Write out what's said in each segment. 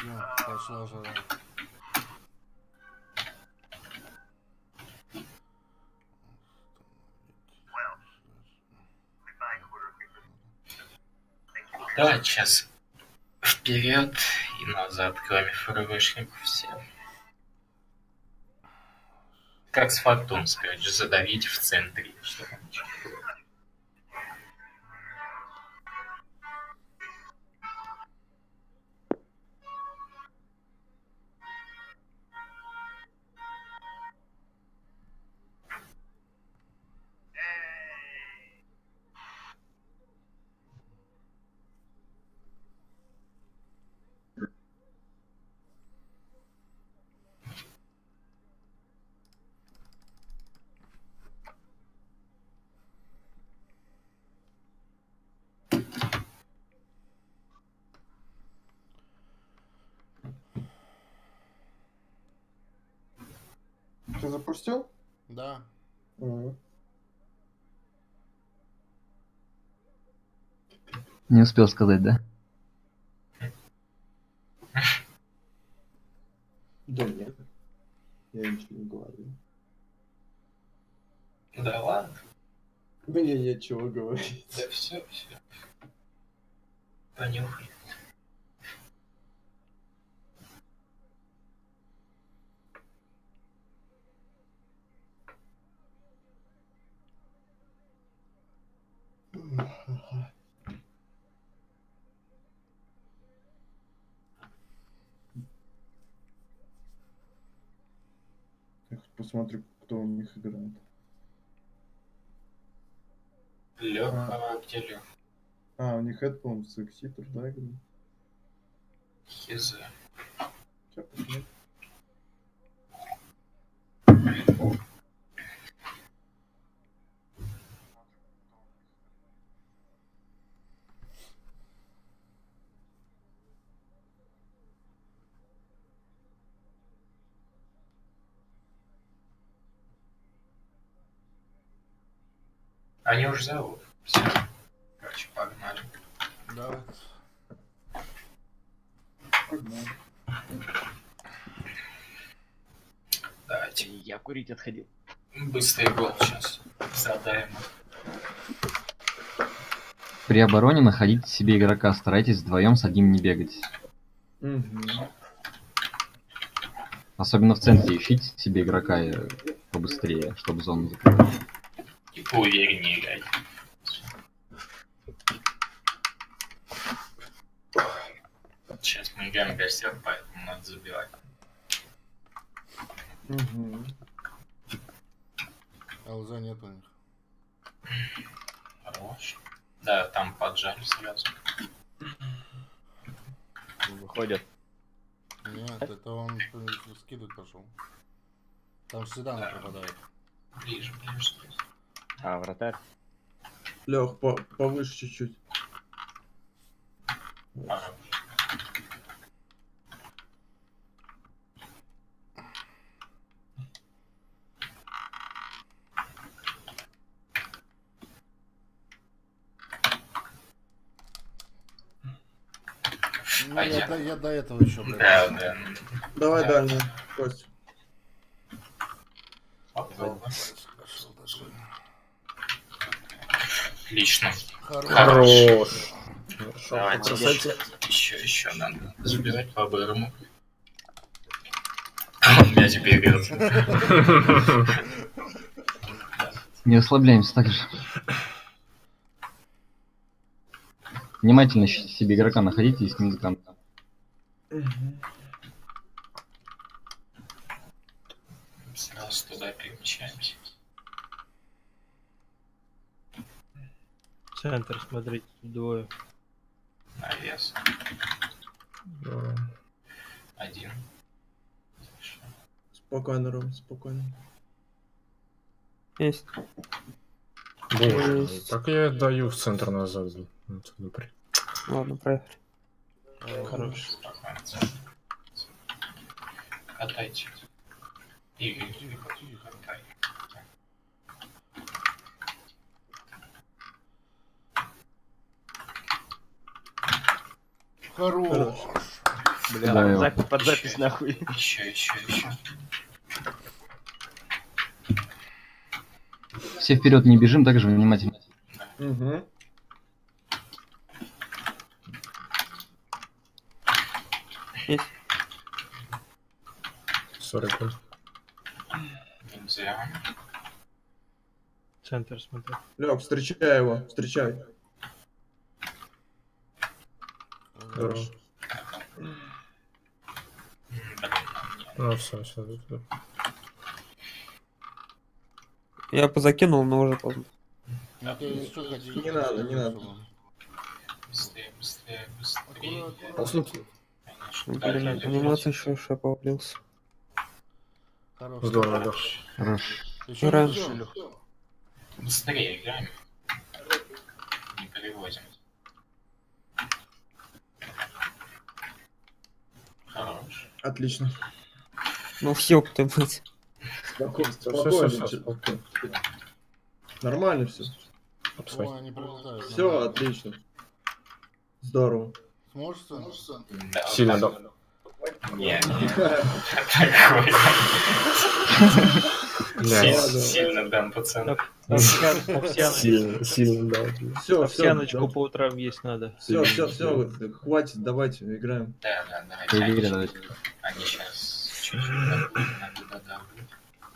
Пошла жара. Давай сейчас вперед и назад, кроме ФРВшников все. Как с Фортун, скажешь, задавить в центре. Что там? Ты запустил? Да. Не успел сказать, да? Да нет. Я ничего не говорю. Да ладно. Мне нечего говорить. Да все. Понюхай. Я хоть посмотрю, кто у них играет. Лёха, где Лёха? А, у них это, по-моему, Секситер, да, играет? Хз. Сейчас посмотрим. Они уже зовут. Все. Короче, погнали. Давай. Погнали. Давайте. Я курить отходил. Быстрый гол сейчас. Задаем. При обороне находите себе игрока, старайтесь вдвоем с одним не бегать. Особенно в центре ищите себе игрока побыстрее, чтобы зону закрыть. И поувереннее играть. Сейчас мы играем в гостях, поэтому надо забивать. ЛЗ нет у них. Хорош. Да, там поджали сразу. Выходят. Нет, это он скидывать пошел. Там всегда она пропадает. Ближе. А, вратарь? Лёх, повыше чуть-чуть. Ну, я до этого еще, блядь. Да. Давай Да. дальний, Кость. Отлично. Хорош. Давайте Красавчик. еще надо забирать по-бырому. Он мяч бегает. Не расслабляемся так же. Внимательно себе игрока находите и с ним до конца. Сразу туда перемещаемся. Центр, смотрите, двое. Навес. Один. Спокойно, Ром, спокойно. Есть. Боже, так я даю в центр назад. Ладно, проехали. Хорош. Катайте. И катай. Хорош. Бля, Да, его. под запись нахуй. Еще. Все вперед не бежим, также внимательно. Угу. Сори, Коль. Нельзя. Центр смотри. Лёг, встречай его, встречай. Здорово. Блин, Ну все. Я позакинул, но уже поздно. Ну ты что хотел? Не надо, не надо. быстрее. Аккуратно. Послушай. Конечно, Блин, дальше анимация еще шапа облился. Хорош. Здорово, да. Хорош. Еще Раньше. не Быстрее играем. Не переводим. Хорош. Отлично. Ну, ёб ты, блядь. Спокойно, Всё, спокойно. Нормально все. Обсвай. Ой, они пролетают. Все, отлично. Здорово. Сможешь, сын? Да, Сильно, вот да. так. Нет. Такой. Блядь. Сильно дам, пацан. Сильно, да. Все, Овсяночку по утрам есть надо. Все, хватит, давайте играем. Да, Ты уверен, давайте. давайте. Они сейчас чуть-чуть надо додавлю.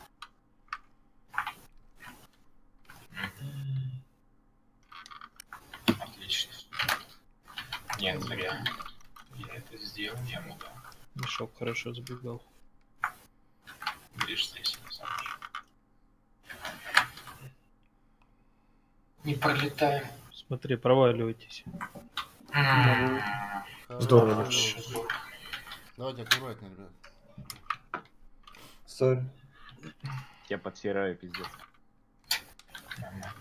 Отлично. Нет, зря. Я это сделал, я ему дал. Мешок хорошо сбегал. Видишь здесь, Александр. Не пролетаем. Смотри, проваливайтесь. Здорово. Хорош. Давайте аккуратнее, ребят. Сори. Я подсираю, пиздец. Нормально.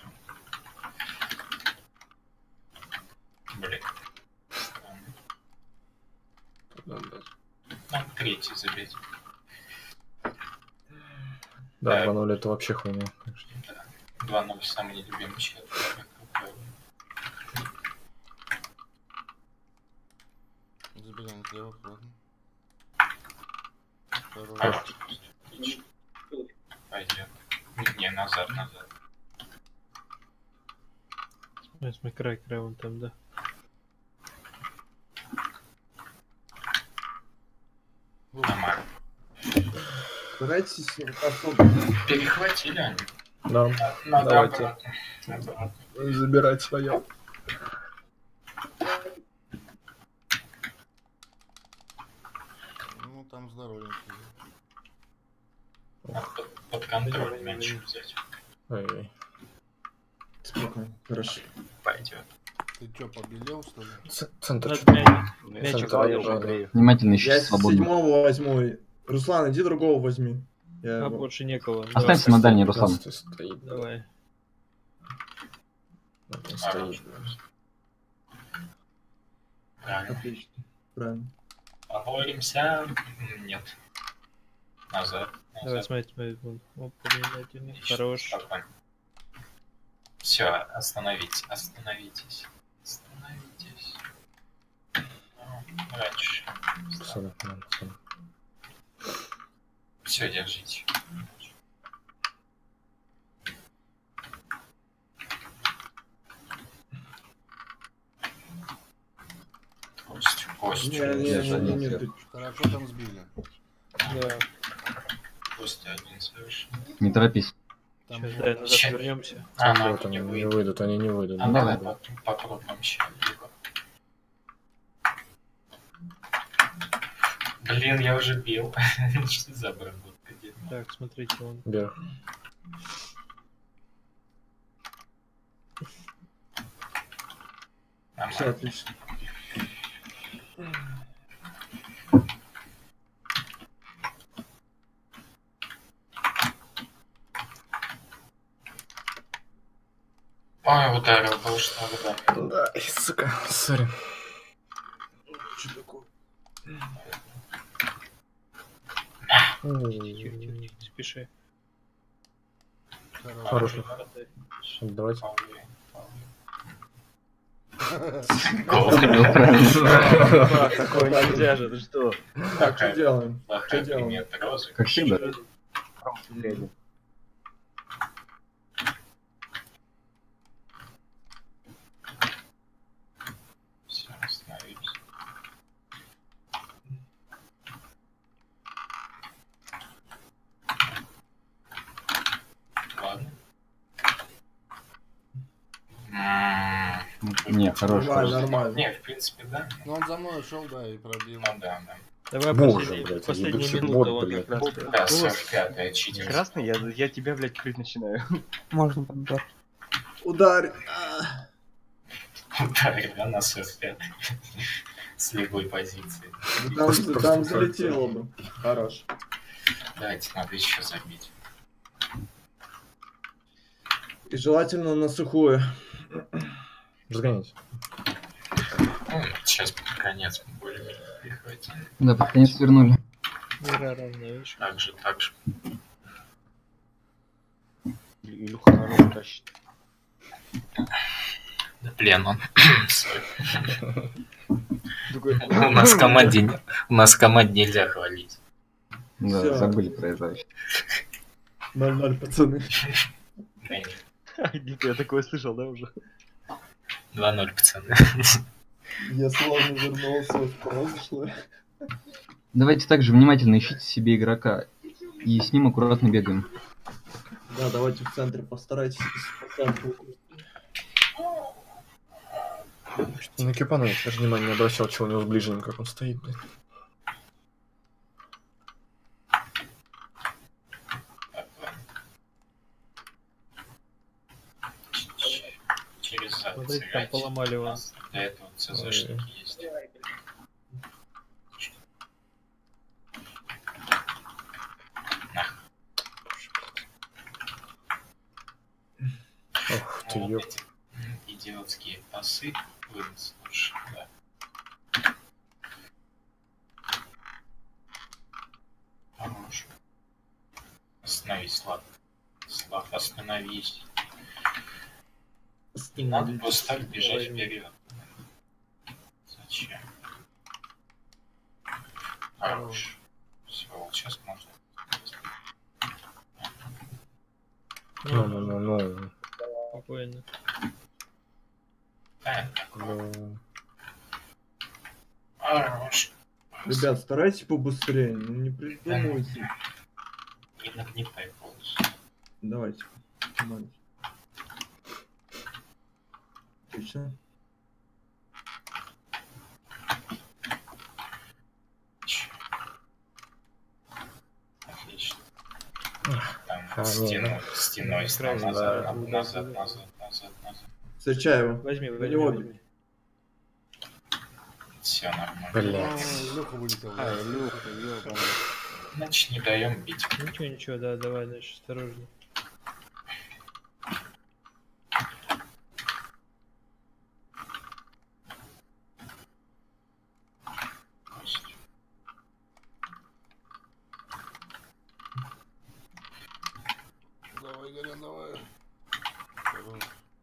Блин. Нам третий забить. Да, 2-0 это вообще хуйня. конечно. 2-0 самый нелюбимый счет. Забегаем слева, аккуратно. Хорош. Отлично. Пойдет. Не, назад. Смотри, край вон там, да. Нормально. Старайтесь особо. Перехватили они. Да. Надо Давайте. обратно. Забирать свое. Ну, там здоровенький. Надо под контроль меньше взять. Ой-ой. Спокойно, хорошо. Пойдет. Ты чё, побелел, что ли? Центр. Надо мячик. Центр, Твою да. грею. Внимательно Я ищите свободно. седьмого возьму. Руслан, иди другого возьми. Я А его- больше некого. Останься на дальней, Руслан. Стоит. Давай. Стоит. Правильно. Отлично. Правильно. Поборемся. Нет. Назад. Давай, смотри. Вон. Оп, внимательно. Хорош. Все, остановитесь. Раньше. Сори, ладно, сори. Все, держите. Кость. Не, ты- Хорошо там сбили. Да. Кость один совершенно. Не торопись. Там Сейчас, да, назад Ща. вернемся. Вот они не выйдут, они не выйдут. А давай. надо по крупным щам. Блин, я уже бил. Что за обработка? Так, смотрите, вон. Вверх. Все отлично. Ой, ударил был, что ли, да. Да, сука, сори. Что такое? Тихо, не спеши. хорош. Хороший. Давайте. Понял, правильно. Такое нельзя же, ты что? Так, что делаем? Плохая Что делаем? примета розы. Как всегда. Все, остановимся. Ладно. Не, хорош. Нормально, нормально. Не, в принципе, да. Ну он за мной шел, да, и пробил. Ну да, да. Давай Боже, блядь, последнюю ебучий минуту, бот, вот блядь. как раз. Да, 45-я читер. Красный, я тебя, блядь, крыть начинаю. Можно подбрать. Ударь. Ударил, да, на 45 с любой позиции. Там залетело бы. Хорош. Давайте, надо еще забить. И желательно на сухую. Разгоняйте. Ну, сейчас под конец мы более прихватим. Да, под конец вернули. Игра равная, видишь? Так же, так же. Илюха на руку тащит. Да, блин, он... У нас в команде нельзя хвалить. Да, Всё. забыли про это вообще. 0-0, пацаны. Где-то я такое слышал, да, уже? 2-0, пацаны. Я словно вернулся в прошлое. Давайте также внимательно ищите себе игрока. И с ним аккуратно бегаем. Да, давайте в центре постарайтесь. По центру. На Кипана я даже внимания не обращал, чего у него с ближним, как он стоит, блядь. Через зад Смотрите, там сыграть. поломали У его. нас для этого ЦЗшники есть. Ох ты, Вот ёп. эти идиотские пасы вынес лучше, да. Хорош. Остановись, Слав. Слав, остановись. Не надо просто так бежать вперед. Зачем? Хорош. Все, вот сейчас можно. Ну. Спокойно. Да, Ну. хорош. Ребят, старайтесь побыстрее. Ну не придумывайте. Не нагнетай полностью. Давайте. Нормально. Отлично. Отлично. А, Там стеной Край, стал да. назад. Встречаю. Возьми, На него бей. возьми. Все нормально. Блядь. Леха вылетел. Илюха, ёбаный. Значит, не даем бить. Ничего, да, давай дальше, осторожно. Давай, Горян, давай. Хорош.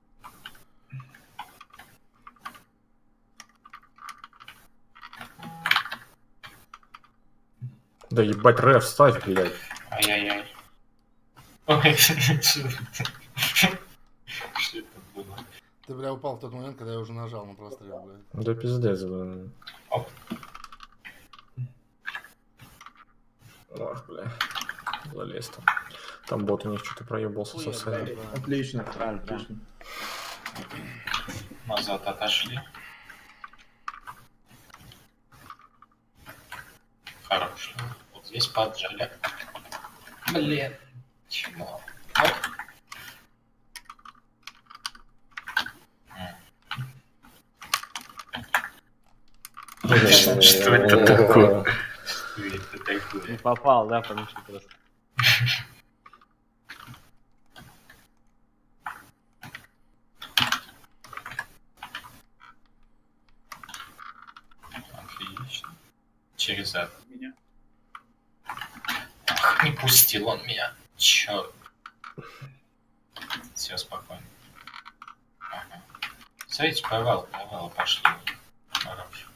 Да ебать, реф, ставь, блядь. Ай-яй-яй. Ой, что это было? Ты, бля, упал в тот момент, когда я уже нажал на прострел, блядь. Да пиздец, да. Оп. Ох, бля. Залез там. Там бот у них что-то проебался со сайта. Отлично. Правильно, Отлично. Назад отошли. Хорошо. Вот здесь поджали. Блин. Чего? Оп. Что это такое? Что это такое? Не попал, да, потому что просто. Отлично. Через зад меня. Ах, не пустил он меня. Чё? Все спокойно. Ага. Смотрите, провал, пошли. Хорош.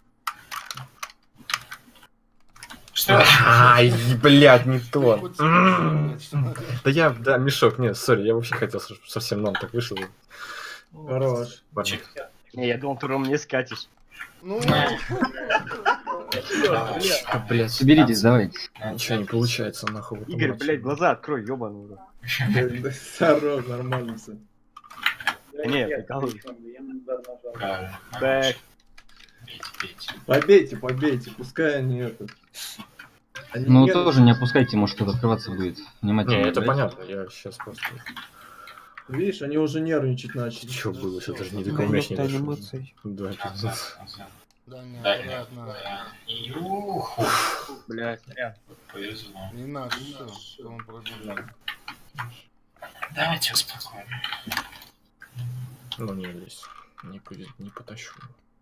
Что? Ай, блядь, не то. Хоть блядь, что? Да, мешок, нет, сори, я вообще хотел совсем нам так вышел. Хорош. Чик. Не, я думал, ты Ром не скатишь. Ну, Блядь, Соберитесь, давайте. ничего не получается, нахуй. в этом Игорь, матче. блядь, глаза открой, ёбаный. в рот. Хорош, нормально все. Да не, прикалываюсь. Правильно. Так, Бейте. Побейте, пускай они это... Они Ну нервничают. тоже не опускайте, может что-то открываться будет. Внимательно. Не, это играйте. понятно, я сейчас просто... Видишь, они уже нервничать начали. Чё было, что даже не Да такой мяч не ёпта, дошел. анимация. Да, пиздец. Назад. да не, Дальний. аккуратно. И уху. блядь. Повезло. Не надо, что он пробил. Давайте успокоим. Ну не лезь, не потащу.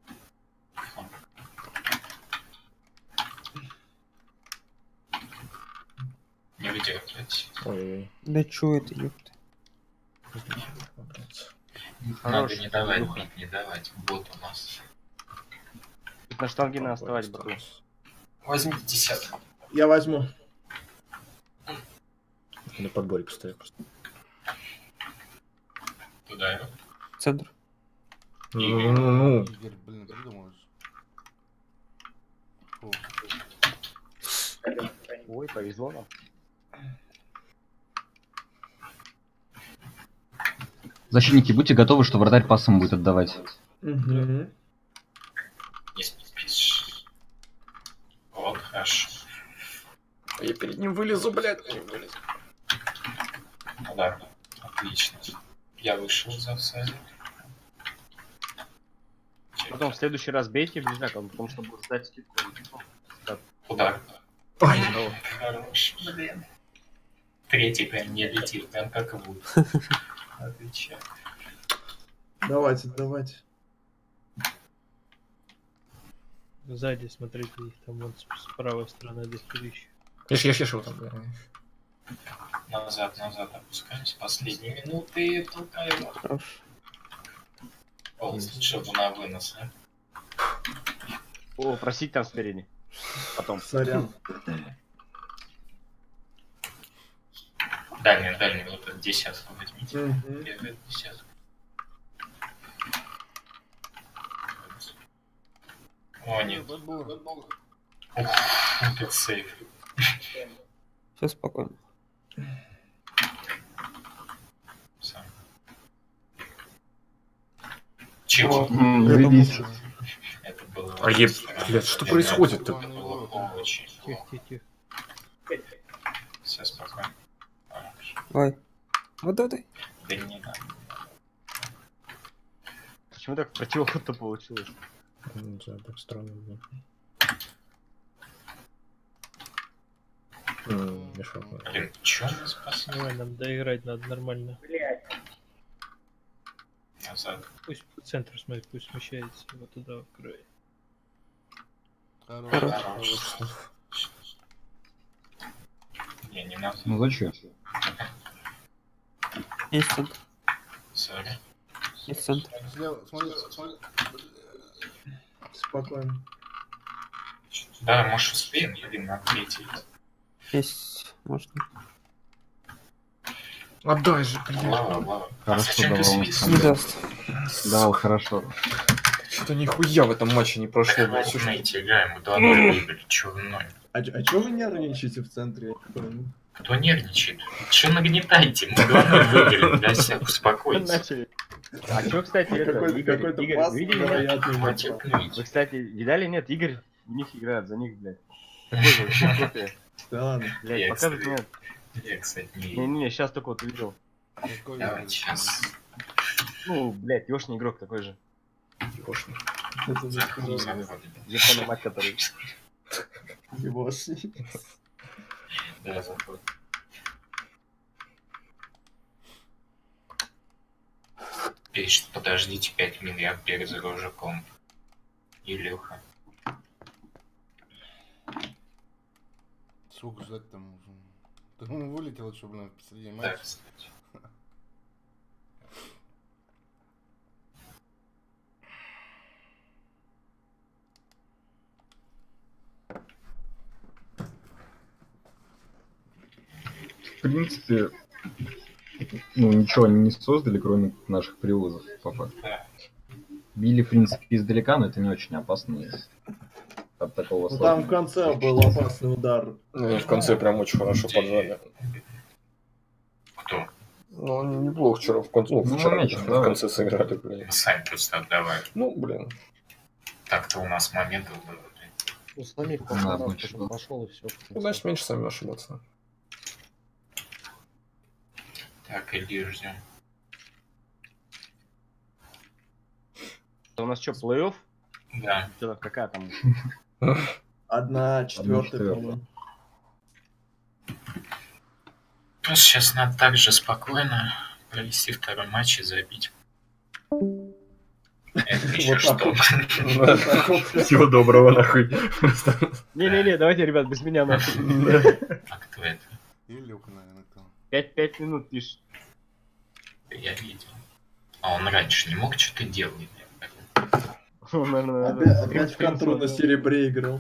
Не выдержать. Ой-ой-ой. Да чё это, ёпта? Блядь. Надо не давать бить, не давать. Вот у нас. На штанге надо оставать, братан. Возьмите десятку. Я возьму. На подборе постою просто. Туда его. Центр. Ну. Игорь, блин, придумаешь. Фу. Ой, повезло нам. Защитники, будьте готовы, что вратарь пасом будет отдавать. Угу. Не спишь. Вот, хорошо. Я перед ним вылезу, блядь. Ну да, отлично. Я вышел за офсайд. Потом в следующий раз бейте ближаком, потому что будет ждать скидку. Удар. Ой, Хорош, блин. Третий прям не летит, прям как и будет. Отвечаю. Давайте. Сзади смотрите, их там вот с правой стороны дохерища. ешь его там, да. Назад опускаемся. Последние минуты. Толкаем. Хорош. О, чтобы на вынос, а? О, просить там спереди. Потом. Сорян. Дальний, вот этот десятку возьмите. Мгм. Первый десятку. О, нет. Ух, как сейф. Все спокойно. Сам. Чего? Заебись. Это было... А блядь, что происходит-то? Это было очень Тихо, плохо. тихо. Все спокойно. Хорошо. Ой. Вот это. Да не надо. Почему так противоход-то получилось? Не знаю, так странно, блядь. Мешал. Блин, чё нас спасли? Давай, нам доиграть надо нормально. Назад. Пусть по центру, смотри, пусть смещается. Вот туда в край. Хорош. Хорош. Не надо. Ну зачем? Есть центр. Сори. Есть центр. Слева, смотри. Спокойно. Да, может успеем, блин, на третий. Есть. Можно. Отдай же, блядь. Лава. Хорошо, Зачем ты давал. список? Не даст. Давал хорошо. Что-то нихуя в этом матче не прошло, Так блядь. хватит Всё, что- найти, играем, мы 2-0 выиграли, чё вы мной? А чё вы нервничаете в центре? Я не пойму. Кто нервничает? Чё нагнетаете? Мы 2-0 выиграли, да, всех успокойтесь. Начали. А чё, кстати, это, Игорь, Какой-то пас видели, нет? невероятный. Хватит ныть. Вы, кстати, видали, нет? Игорь в них играет, за них, блядь. Такой же, вообще копия. Да ладно. Блядь, Я, показывает, кстати, нет? Я, кстати, не... Не-не-не, сейчас только вот увидел. Какой Давайте сейчас. Ну, блядь, ёшный игрок такой же. Ёшный. Это за Заходим. Японный мать, который. ебошник. Да, заходим. Пишет, подождите 5 минут, я перезагружу комп. Илюха. Сколько ждать там уже? Да он вылетел, что, блин, посреди Да, матча. кстати. в принципе, ну, ничего они не создали, кроме наших привозов, по факту. Били, в принципе, издалека, но это не очень опасно от такого Ну, слова. там в конце был опасный удар. Ну, в конце прям очень хорошо поджали. Кто? Ну, неплохо вчера в конце, Ну, вчера мяч, в да. конце сыграли, блин. Мы сами просто отдавали. Ну, блин. Так-то у нас моментов было, блин. Ну, самих Да, пошел, больше было. пошел и все. Ну, значит, меньше сами ошибаться. Так, иди ждем. У нас что, плей-офф? Да. Что, какая там? 1/4, 1/4. по-моему. Просто сейчас надо так же спокойно провести второй матч и забить. Это еще Вот так что? Вот так вот. Всего доброго, нахуй. Не-не-не, давайте, ребят, без меня нахуй. А кто это? Илюк, наверное, кто. 5 минут пишет. Я видел. А он раньше не мог что-то делать? Он, наверное, Опять в контру на серебре играл.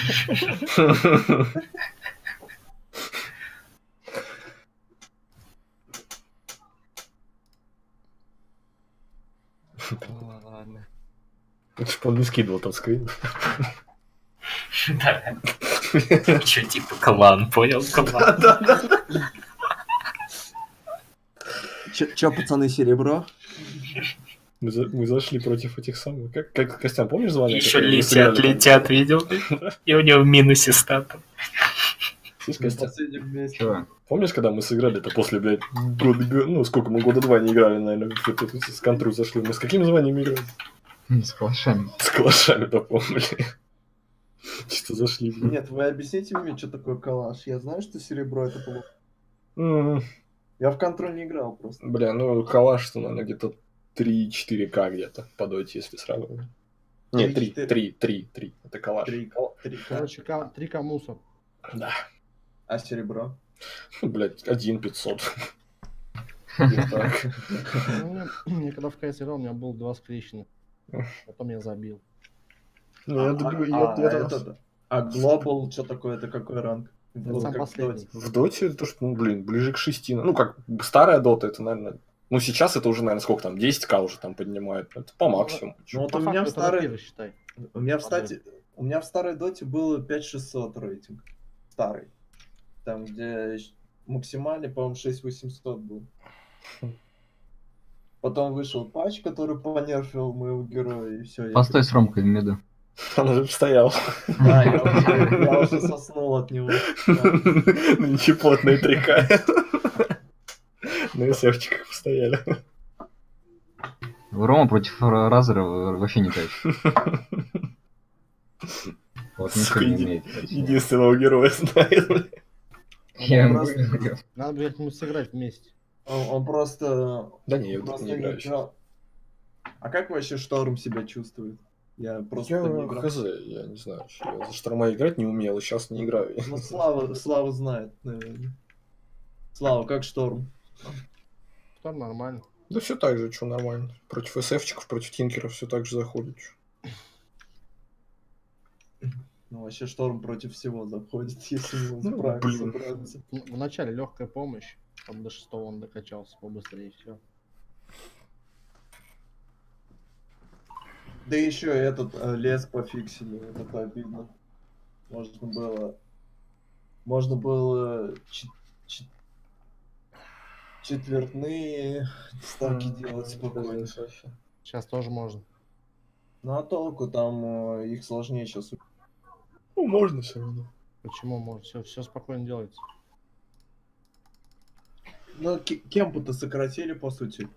Ладно. Это ж он не скидывал там скрин. Да. Че, типа клан, понял? Клан. Чё, пацаны, серебро? Мы зашли против этих самых. Как Костян, помнишь звание? Еще которое мы сыграли? летят, видел? И у него в минусе статус. Слышь, В Костян, последнем месте. Чего? помнишь, когда мы сыграли-то после, блядь, ну сколько мы, года 2 не играли, наверное, с контру зашли. Мы с каким званием играли? С калашами. С калашами-то помнили. Что зашли, блядь. Нет, вы объясните мне, что такое калаш. Я знаю, что серебро это плохо. М, Я в контроль не играл просто. Бля, ну калаш, что, наверное, где-то 3-4К где-то по доте, если сравнивать. Нет, 3. Это калаш. 3 Короче, 3К мусор. Да. А серебро? Ну, блядь, 1-500. Где-то так. Ну, я когда в КС играл, у меня было 2 скрещенных. Потом я забил. Ну, я А Global, что такое? Это какой ранг? Это сам Как в последний. Доте. В доте, то, что, ну, блин, ближе к 6. Ну, как старая дота, это, наверное... Ну, сейчас это уже, наверное, сколько там, 10К уже там поднимают. Это по максимуму. Ну вот По у меня в факту это старой... первый, считай. У меня в старой доте было 5600 рейтинг. Старый. Там, где максимальный, по-моему, 6800 был. Потом вышел патч, который понерфил моего героя, и все. Постой с Ромкой в меду. Он уже стоял. Да, я уже соснул от него. Да. Ну, нечепотные 3К. На эсэфчиках постояли. Рома против Разера вообще не кайф. Вот ничего не имеет. Единственного героя знает, блин. Я ему просто- говорю. Надо бы как-нибудь сыграть вместе. Он просто... Да не, я в просто доту не играю играл. А как вообще Шторм себя чувствует? Я просто Я не играл. хз, я не знаю. Я за Шторма играть не умел, и сейчас не играю. Ну, Слава знает, наверное. Слава, как Шторм? Там нормально. Да все так же, что нормально. Против эсэфчиков, против тинкеров все так же заходит. чё. Ну, вообще Шторм против всего заходит, если не Ну, справится. блин. справится. Ну, вначале легкая помощь, там до 6 он докачался побыстрее, все. Да еще этот лес пофиксили, это обидно. Можно было четвертные ставки делать спокойно. Сейчас тоже можно. Ну а толку, там их сложнее сейчас. Ну, можно все равно. Почему можно? Все спокойно делается. Ну, кемпу-то сократили, по сути.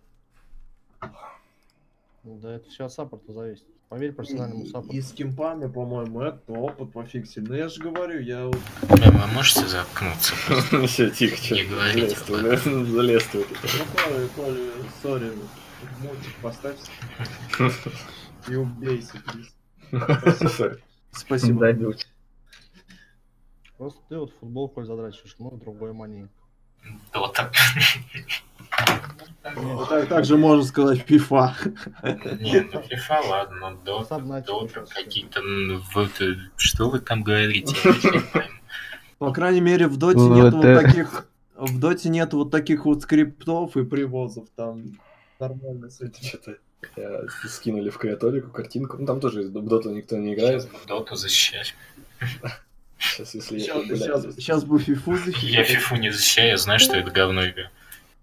Ну, да, это все от саппорта зависит. Поверь профессиональному саппорту. И с кемпами, по-моему, это опыт пофиксили. Но я же говорю, я вот... Вы можете заткнуться? Все, тихо, что Не говорите, залез ты. Ну, Коля, сори, мультик поставься и убейся, плиз. Спасибо. Просто ты вот футбол, коль задрачиваешь, ну, другой мании. Дота. Так же можно сказать FIFA. Не, ну FIFA, ладно, но Сабнатик Дота сейчас какие-то... Что вы там говорите? Я вообще не пойму. По крайней мере, в доте Вот нет вот это- таких В доте нет вот таких вот скриптов и привозов, там нормально с этим. Что-то скинули в креаторику картинку. Ну там тоже в доту никто не играет. Сейчас буду доту защищать. Сейчас, если я, блядь, Сейчас бы фифу защищать. Я фифу не защищаю, я знаю, что это говно игра.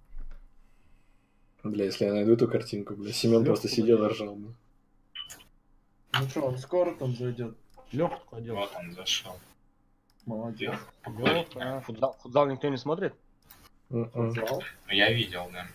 бля, если я найду эту картинку, бля, Семен просто сидел и ржал. Бля. Ну что, он скоро там зайдет. Лёха ходил. Вот он зашел. Молодец. Лёха. Футзал никто не смотрит? М-м. Зал. Ну, я видел, да.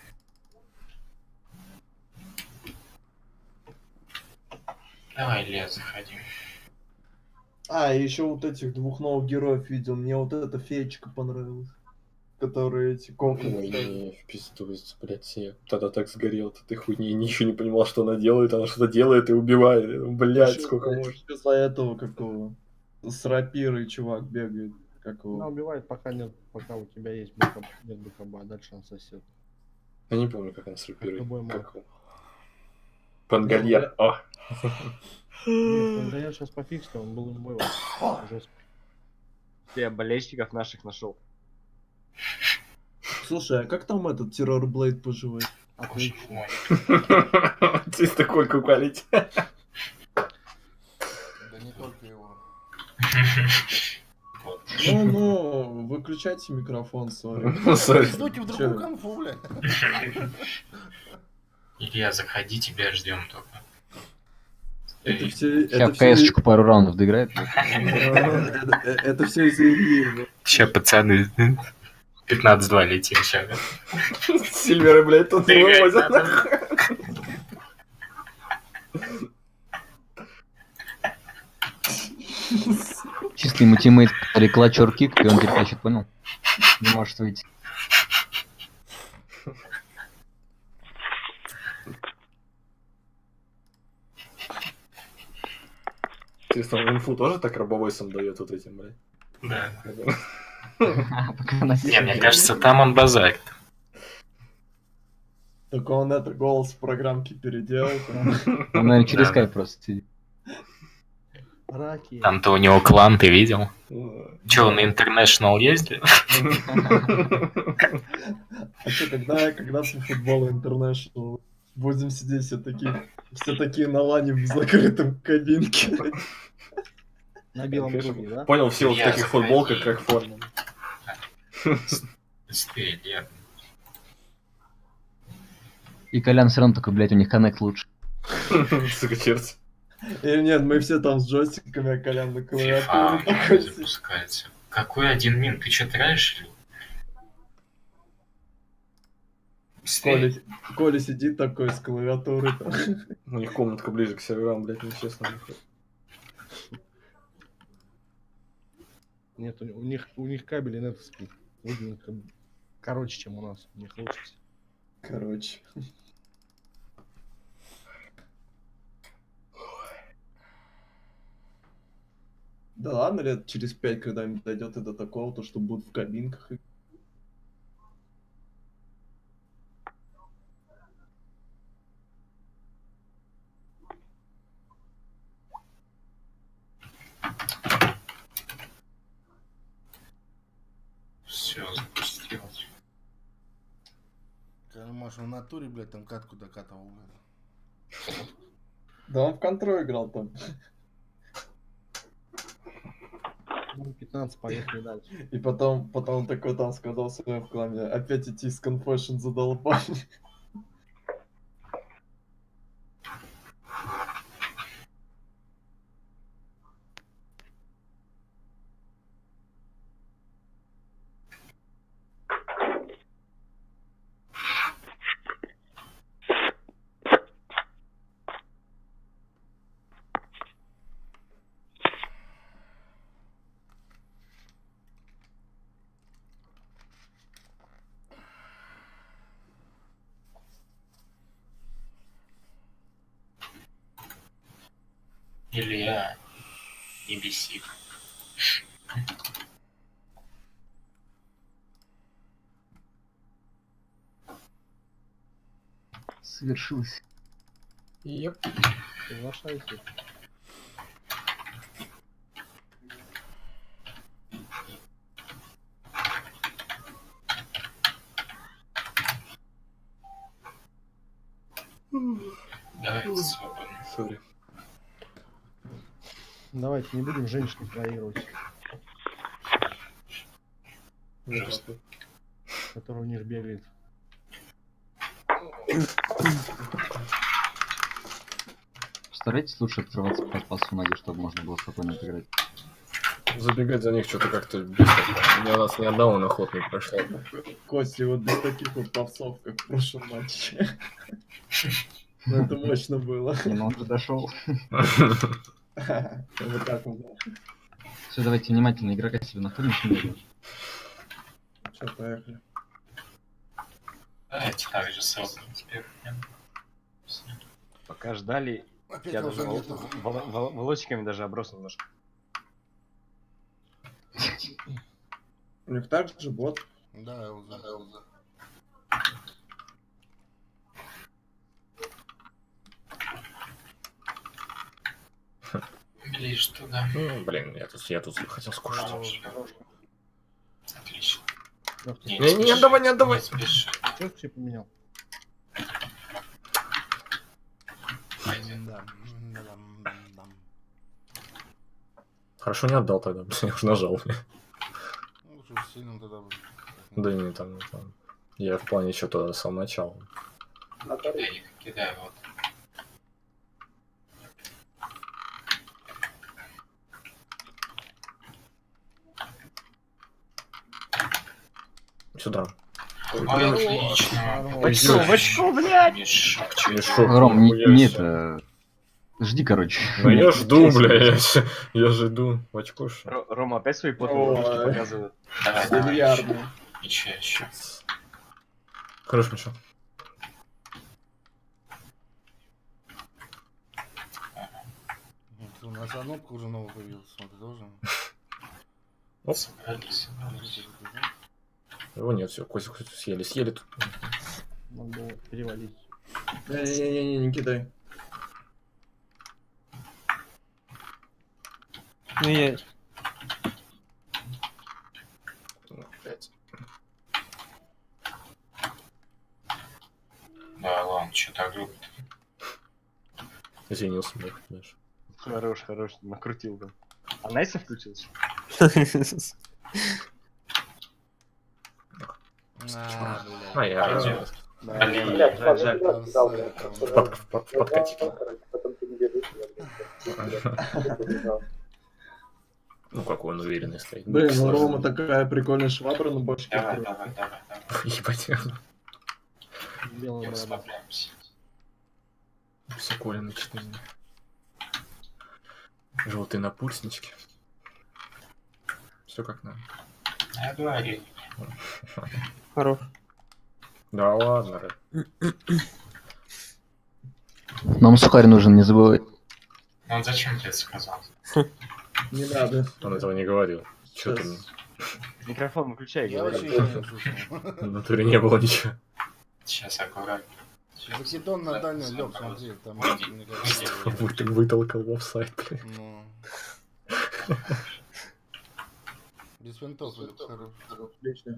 Давай, Лес, заходи. А, и еще вот этих двух новых героев видел. Мне вот эта феечка понравилась. Которые эти Ой, коконы. не, в пизду, блядь, я тогда так сгорел от этой хуйни, ничего не понимал, что она делает и убивает. Блядь, сколько можно. Из-за этого какого? С рапирой чувак бегает. Она Какого? убивает, пока у тебя есть БКБ, нет БКБ, а дальше он сосет. Я не помню, как она с Любой рапирой. маг. Как... Пангальер. О, Нет, да я сейчас пофиксил, он был мой жестко. Я болельщиков наших нашел. Слушай, а как там этот Террор Блейд поживает? Отлично. чисто кольку палить. Да не только его. Ну, выключайте микрофон, сори. Пиздуйте в Чё? другую конфу, блядь. Илья, заходи, тебя ждем только. Это все... Сейчас в КС-очку пару раундов доиграет. Это все из-за Ильи. Сейчас, пацаны, 15-2 летим сейчас. Сильверы, блядь, тут не вывозят. Чистый ему тиммейт реклачер кик, и он перетащит, понял? Не может выйти. Чисто инфу тоже так рабовойсом дает вот этим, блядь. Да. Пока на Не, мне кажется, там он базарит. Только он это голос в программке переделал. Он, наверное, через Да. скайп просто сидит. Раки. Там-то у него клан, ты видел? Ну, Че, он на International ездит? А что, когда по футболу International будем сидеть все такие на лане в закрытом кабинке. На белом Конечно, круге, да? Понял, все вот в Я таких заходи. футболках, как форма. Быстрее, Илья. И Колян все равно такой, блядь, у них коннект лучше. Сука, черт. Или нет, мы все там с джойстиками, а Колян на FIFA клавиатуре такой сидит. запускается. Какой один мин? Ты что, траешь? или? Быстрее. Коля сидит такой с клавиатуры. там. У них комнатка ближе к серверам, блядь, нечестно. Нет, у них кабели нетовские. Короче, чем у нас. У них лучше. Короче. Да ладно, лет через 5 когда-нибудь дойдет и до такого, то что будут в кабинках. Все, запустилось. Может, в натуре, блядь, там катку докатывал, блядь. Да он в контроль играл там. 15, поехали дальше. И потом такой там сказал своему в клане, опять идти с конфешн задолбали. Илья, не беси. Совершилось. Еп. Соглашайся. свободно. Сори. Давайте не будем женщин проигрывать, Жестко. который у них бегает. Старайтесь лучше открываться под пасу ноги, чтобы можно было спокойно отыграть. Забегать за них что-то как-то быстро. У меня у нас ни одного на ход не прошло. Костя, вот без таких вот попсов, как в прошлом матче. Ну, это мощно было. Не, ну он же дошел. Вот так вот. Все, давайте внимательно, игрока себе находим, что нужно. Все, поехали. Давайте так же сразу теперь. Пока ждали, Опять я даже уже нету. волосиками даже оброс немножко. У них также бот. Да, Элза. Ближе туда. Блин, я тут хотел скушать. Отлично. Не отдавай, не отдавай. Не спеши. Чё все поменял? Пойдем. Да. Хорошо не отдал тогда, я уже нажал. Ну, лучше сильным тогда будет. Да не там, не там. Я в плане еще тогда с самого начала. Я их кидаю вот. Сюда. Отлично. В очко, блядь! Мешок. Мешок. Ром, не хуя это... Жди, короче. Ну я жду, бля, я же иду в очко. Рома опять свои потные Ой. ручки показывает. Давай, давай. Миллиардный. Еще. Хорош, Миша. Вот у нас Анопка уже новый появился, смотри, тоже. Собрались. Его нет, все, Костик съели тут. Надо было переводить. Не-не-не, не кидай. Ну, я... Блять. Да, ладно, что так грубо. Извинился, блядь, знаешь. Хорош, накрутил там. А Найса включился? А, я Пойдём. блин, Жаль. подкатить. Ну, какой он уверенный стоит. Блин, у Рома такая прикольная швабра на башке. Давай. Ебать. Белая борода. Расслабляемся. Все Коля начинает. Желтые напульснички. Все как надо. Я говорю. Хорош. Да ладно, Рэ. Нам сухарь нужен, не забывай. Ну он зачем тебе это сказал? Не надо. Он этого не говорил. Че ты мне? Микрофон выключай, Я говори. вообще ничего не слышал. В натуре не было ничего. Сейчас аккуратно. Закидон на дальний лёг, смотри, там, мне кажется, Вытолкал в офсайд, блин. ну... Без винтов или хорош. Отлично.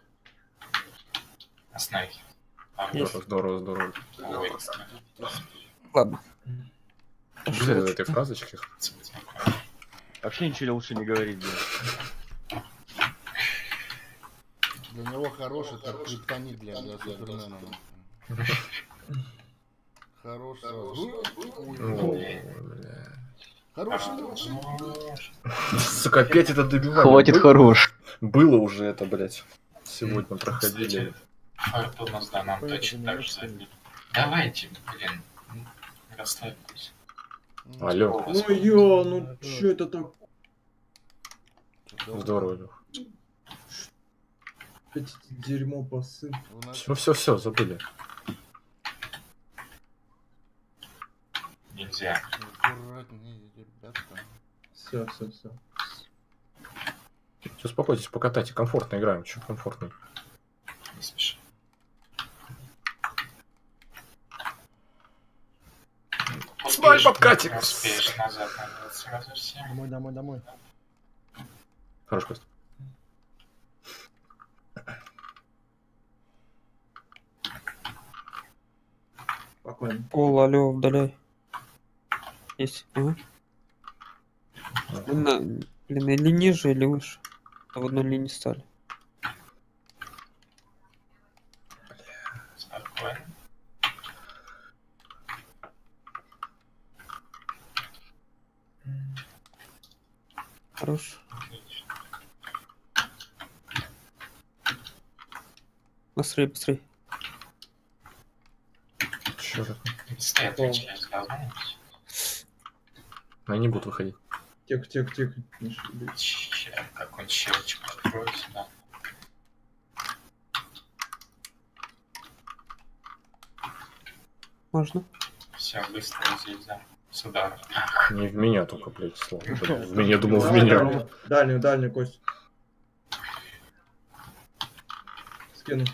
На снайке. Здорово. Ой, Ладно. Что этой фразочки? Вообще ничего лучше не говорить, блин. Для него хороший, как криптонит для Супермена. Хорош сразу. Хороший. Сука, опять это добивание. Хватит хорош. Было уже это, блядь. Сегодня проходили. Фарту у нас, да, нам точно так же забили. Давайте, блин. Расслабьтесь. Алло. Ну ё, ну чё это так? Здорово, Лёх. Эти дерьмо пасы. Все, забыли. Нельзя. Аккуратнее, ребята. Все. Все, успокойтесь, покатайте. Комфортно играем. Че комфортно? Не спеши. Смай подкатик. Успеешь назад, надо сразу всем. Домой. Хорош, Кость. Спокойно. О, алло, удаляй. Есть. Ага. Блин, или ниже, или выше. А в одной линии стали. Спокойно. Хорош. Быстрее, быстрее. Чё так? Быстрее отвечать, волнуюсь. Они не будут выходить. Тихо. Не шибись. Сейчас какой-нибудь щелчок открою сюда. Можно? Все, быстро здесь, да. Сюда. Не в меня только, блядь, слово. В меня, думал, в меня. Дальнюю, Кость. Скину.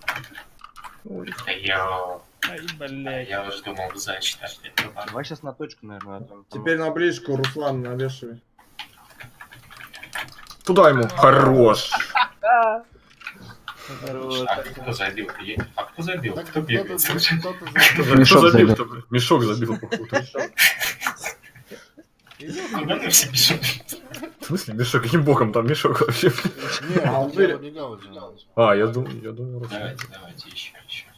Да Ай, блядь. я уже думал, зачитать. Давай сейчас на точку, наверное. а там- Теперь на ближку, Руслан, навешивай. Туда ему. Хорош. А кто забил? А кто забил? Так Кто бегает? кто-то Кто забил? Мешок забил, походу. Куда мы все бежим? В смысле мешок? Каким боком там мешок вообще? Не, А, он были- убегал уже. А, я думал, Руслан. Давайте, еще.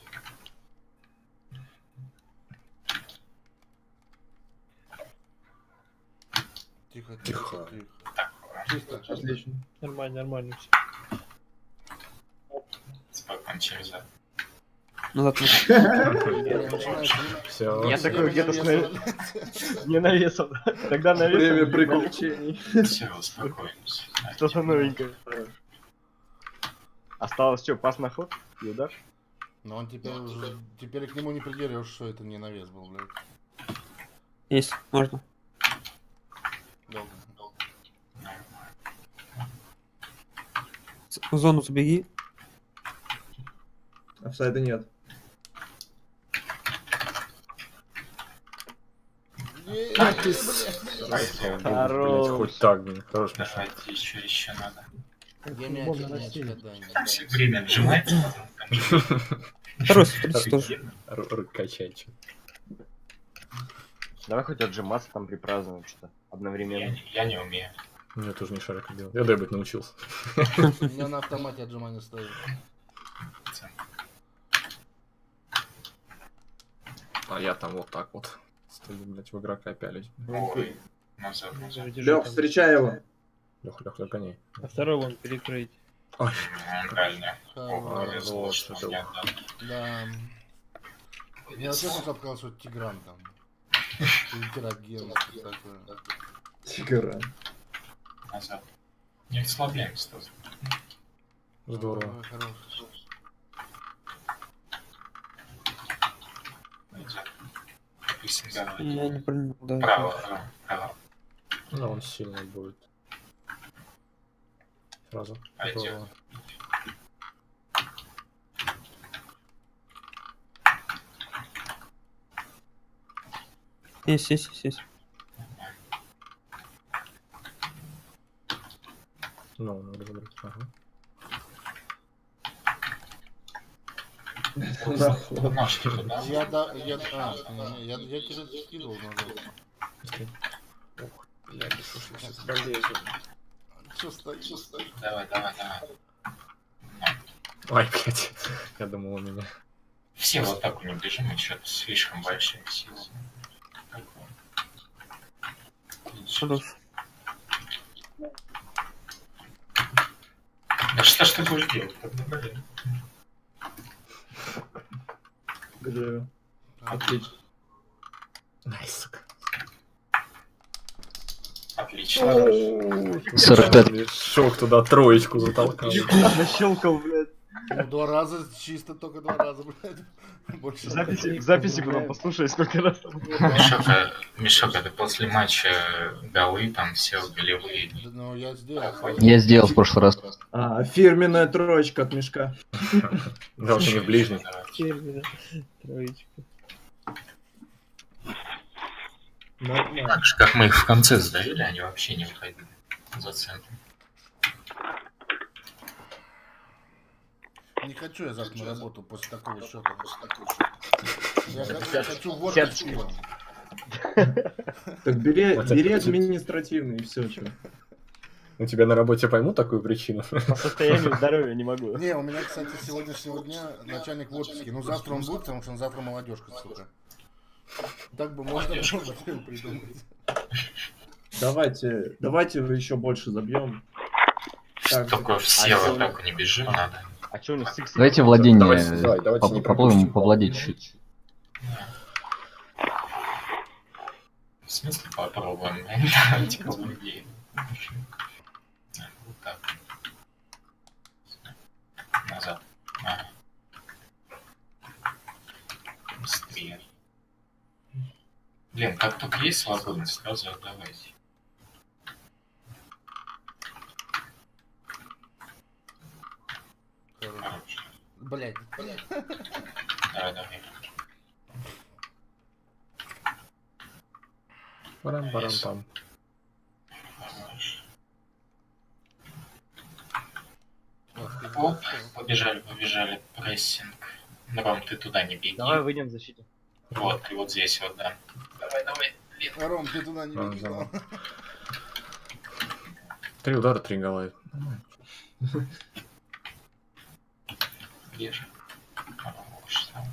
Тихо. Чисто. Отлично. Нормально все. Спокойно, через это. Назад. Все. Я такой где-то не навесом. Тогда навесом. Время приключений. Все, успокоимся. Что-то новенькое. Осталось что, пас на ход и удар? Но он теперь уже... Теперь к нему не придерешь, что это не навес был, блядь. Есть, можно. Долго. В зону забеги. Офсайда нет. Блядь, хоть так, блин. Хорош мешок. Давайте еще надо. Где мяч, да. Все время отжимается. Второй смотрите тоже. Качай, чё. Давай хоть отжиматься там припразднуем что-то одновременно. Я не умею. Я тоже не шарик делать. Я дебать научился. У меня на автомате отжимания стоит. А я там вот так вот. Стою, блядь, в игрока пялись. Ой, назад. Лех, встречай его. Лех, коней. А второй вон перекрыть. Ой, Правильно. Хорош. что ты. Да. Я вообще сначала сказал, что Тигран там. Интерагент такой. Тигра. Назад. Не расслабляемся тоже. Здорово. Ой, хорош. Я не понял, да. Право. Ну, он сильный будет. Сразу. Пойдёт. Готово. Есть. Ну, надо забрать. Ага. Ножки туда. Я тебе скидывал назад. Блядь, слушай, сейчас полезу. Чё стоишь? Давай. Ай, блядь. Я думал, у меня. Все вот так не бежим, и что-то слишком большие силы. Хорош. Да что ж ты будешь делать? Блин. Где? Отлично. Найс, сука. Отлично. 45. Шок туда троечку затолкал. Нащелкал, блядь. Ну, 2 раза, чисто только 2 раза, блядь. Больше. Записи потом послушай, сколько раз там было. Мишок, это после матча голы, там все голевые. Да, ну, я сделал. Я сделал в прошлый раз. А, фирменная троечка от мешка. Да, вообще не в ближний. Термина. Троечка. Нормально. Так же, как мы их в конце сдавили, они вообще не выходили за центр. Не хочу я завтра на работу после такого счета. Я хочу водку с пивом. Так бери Вот это административный и все, что. У тебя на работе поймут такую причину? По состоянию здоровья не могу. Не, у меня, кстати, с сегодняшнего дня начальник в отпуске. Ну, завтра он будет, потому что он завтра молодежка, сука. Так бы можно было придумать. Давайте еще больше забьем. Так, Только все в атаку не бежим, надо. А что у них сикс? Давайте владение. Давайте не Попробуем пропустим. повладеть чуть. В смысле попробуем? Давайте повладеем. Вот так. Назад. Ага. Быстрее. Блин, как только есть свободность, сразу отдавайте. Хорош. Блядь. Давай. Парам-парам-пам. Хорош. Оп, побежали, прессинг. Ром, ты туда не беги. Давай выйдем в защиту. Вот, и вот здесь вот, да. Давай. Блин. Ром, ты туда не беги. Ага. 3 удара, 3 гола. Где же? Хорош, там.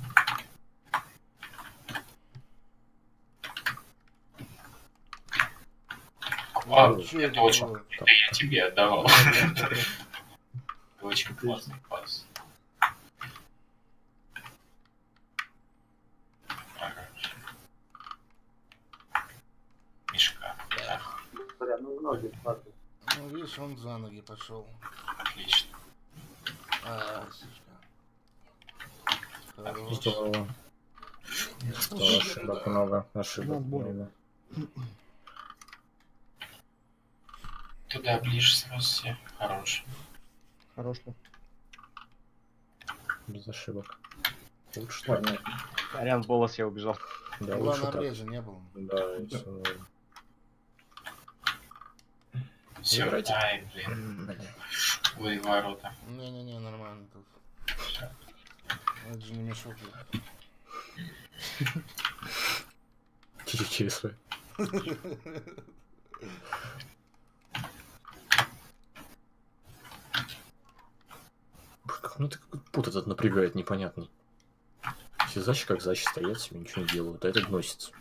Вау, Чё это это очень... было? Это я тебе отдавал. Очень классный пас. Хорош. Мишка. Да, Ну, видишь, он за ноги пошел. отлично. Сучка. Хорош. Здорово. Ошибок много. Ошибок много. Туда ближе сразу все. Хорош. Хорошо. Без ошибок. Лучше Ой, так. нет. Ариан Болос я убежал. Да, Два лучше на так. обреже не было. Да, и всё норм. Все, Играйте. ай, блин. Ой, ворота. Не-не-не, нормально тут. Это же не мешок. Через. Ну ты какой пут этот напрягает непонятный. Все зачи как зачи стоят себе, ничего не делают, а этот носится.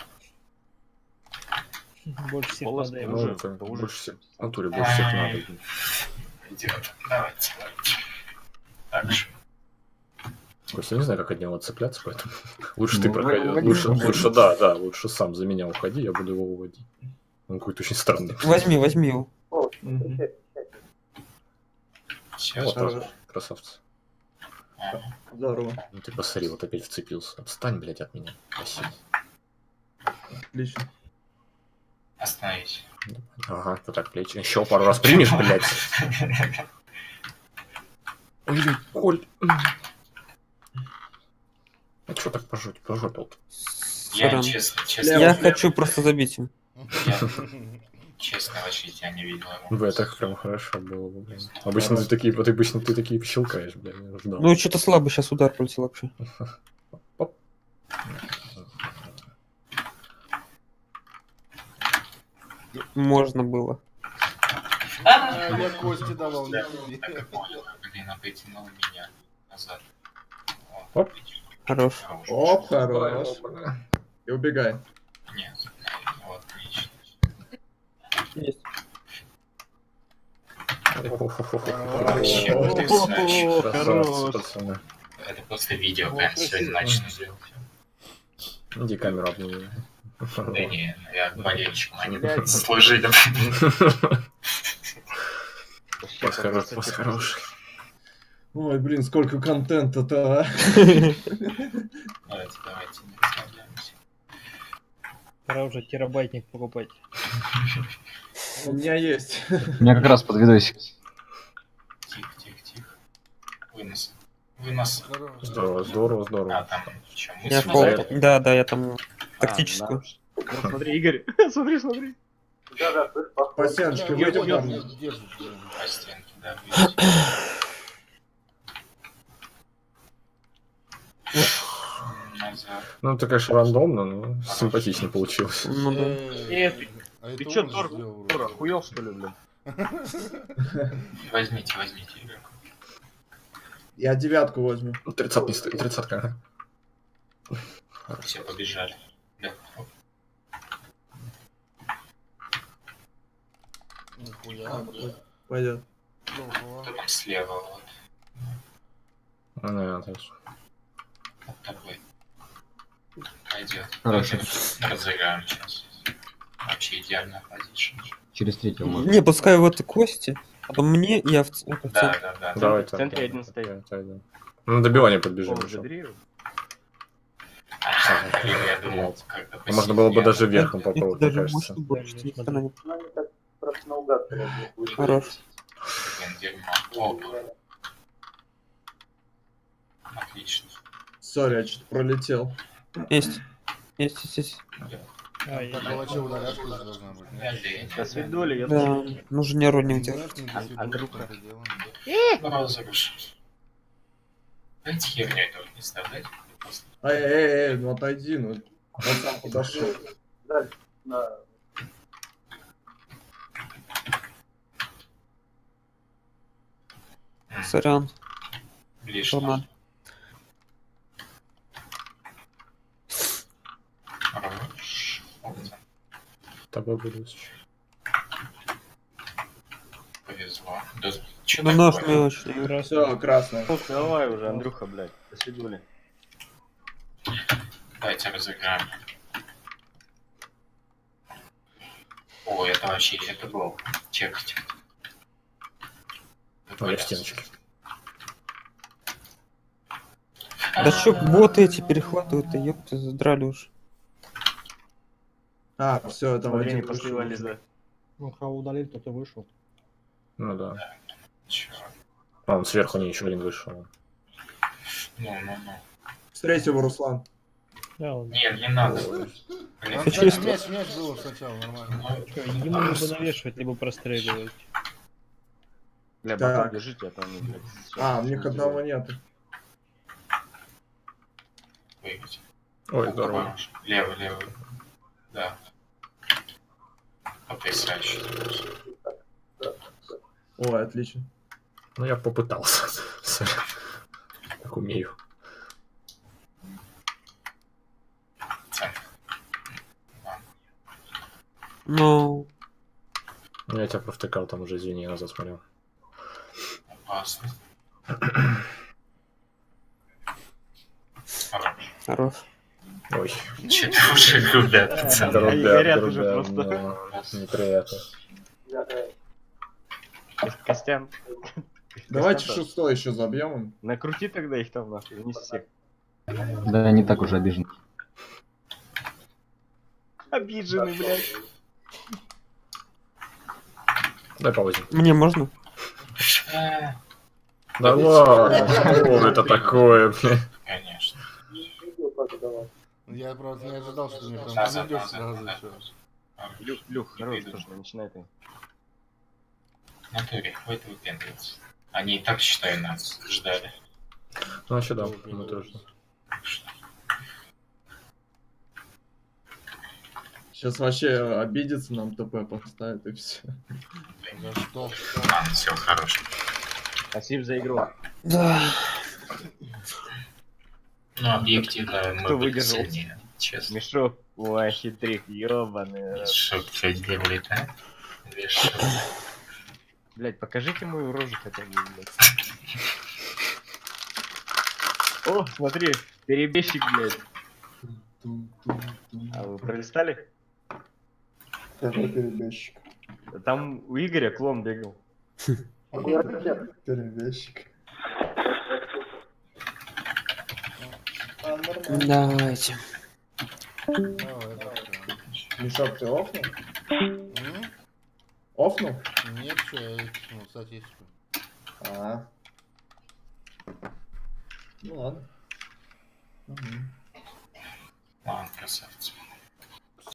Больше всех Голос падаем. Ну, уже, это это уже. больше всех. В натуре больше всех надо. Идет. Давайте. Так же. Костя, я не знаю, как от него отцепляться, поэтому лучше ты Ну, проходи. уводи. Лучше, да, лучше сам за меня уходи, я буду его уводить. Он какой-то очень странный. Возьми его. Мгм. Сейчас. Вот так, красавцы. Здорово. Ну ты посмотри, вот опять вцепился. Отстань, блядь, от меня. Спасибо. Отлично. Остановись. Ага, ты так плечи. Еще пару раз примешь, блядь. Ой, Коль. А чё так пожопил-то? Я Сорян. честно, Я хочу просто забить им. я честно вообще тебя не видел. Бля, так прям хорошо было бы, блин. Обычно ты такие щелкаешь, блядь, я ждал. Ну, что-то слабо сейчас удар полетел вообще. Можно было. Я кости давал, не тебе. Так и понял. Блин, а притянул меня назад. Оп. Хорош. Хорош. Оп, хорош. И убегай. Нет. Вот, отлично. Есть. Вообще, ты значит. Красавцы, пацаны. Это просто видео, прям сегодня начну делать. Иди камеру обними. Да не, я к болельщикам, а не служили. Пост хороший. Ой, блин, сколько контента-то, а. Давайте, не расслабляемся. Пора уже терабайтник покупать. У меня есть. У меня как раз под видосик. Тихо. Вынос. Хорош. Здорово. А, там, что, Я мысли пол... за- Да, я там тактическую. Ну, смотри, Игорь. Смотри. По стеночке выйдем ко мне. Держишь, по стенке, да, видите. Назад. назад. Ну, это, конечно, рандомно, но симпатично получилось. Ну да. А это Ты чё, он Тор, сделал вроде. охуел, что ли, блин? Возьмите игроку. Я 9 возьму. 30 не стоит, 30-ка. Все побежали. Да. Нихуя. Пойдет. Ого. Кто там слева, вот. Ну, отлично. Под тобой. Пойдет. Хорошо. Разыграем сейчас. Вообще идеальная позиция. Через третьего можно. Не, пускай вот Кости, потом мне, я в центре. Да. Давай, В центре один стоит. Ну, добивание подбежим О, еще. Жадрию. Я думал, как-то А можно было бы посильнее. даже верхом Это попробовать, мне даже кажется. мощно больше, чем Смотри. остальные. Хорош. Блин, дерьмо. Опа. Отлично. Сори, я что-то пролетел. Есть. Есть. А, я Так, палача ударяшка же должна быть. Я нет? лень. До свидули, я Да, нужно не родник делать. Знаешь, не до свидания, Андрюха. это дело. Розыгрыш. Дайте херню этого не вставлять. Просто Ну отойди, ну. Он сам подошел. Сорян. лишний. Ладно. Хорош. Тобой буду. Повезло. Да, чё Ну нож такое? не очень. красный. Все, красное. Ну, давай уже, Андрюха, блядь. До свидули. Давайте разыграем. О, это вообще, это гол. Чекайте. Ой, в стеночке. Да чё, боты эти перехватывают-то, ёпта, задрали уж. А, все, там Время один вышел. посливались, да. Ну, кого удалили, тот и вышел. Ну да. Чё? А, он сверху не еще один вышел. Ну. Встреть его, Руслан. Да, он. Нет, не надо. Там, Блин, кстати, чисто. мяч было сначала, нормально. Чё, ему либо навешивать, либо простреливать. Бля, Так. батон держите, а то они, блядь. А, у них одного нету. выиграть. Ой, здорово. Хорош. Левый. Да. Потрясающе. Ой, отлично. Ну, я попытался. Сори. Как умею. Центр. Ну, Ну, я тебя провтыкал там уже, извини, я назад смотрел. Опасно. Хорош. хорош. Ой, Че-то уже грубят, пацаны. горят уже просто. ну, неприятно. Костян. Давайте Костян, шестой еще забьем им. накрути тогда их там, нахуй, не всех. Да, не так уже обижен. Обиженный, блядь. Дай повозим. Мне можно? Да ладно, что это такое, блин? Конечно. Я, правда, не ожидал, что мне прям Назад, подойдешь назад, сразу. назад. Всё. Люх, хорош тоже, начинай ты. В натуре, хватит выпендриваться. Они и так, считаю, нас ждали. Ну, а что да, мы тоже. Сейчас вообще обидится, нам ТП поставит и все. За что? Все, хорош. Спасибо за игру. Да. Ну, объективно, мы Кто были выдержал? сильнее, честно. Мешок, ой, хитрик, ёбаный. рот. Что делает, а? Вешал. Блядь, покажите мою рожу хотя бы, блядь. О, смотри, перебежчик, блядь. А вы пролистали? Какой перебежчик? Там у Игоря клон бегал. Перебежчик. Давайте. Давай, так. Мешок, ты офнул? М? Офнул? Нет, что, я ну, статистику. А. Ну ладно. Ладно, красавцы.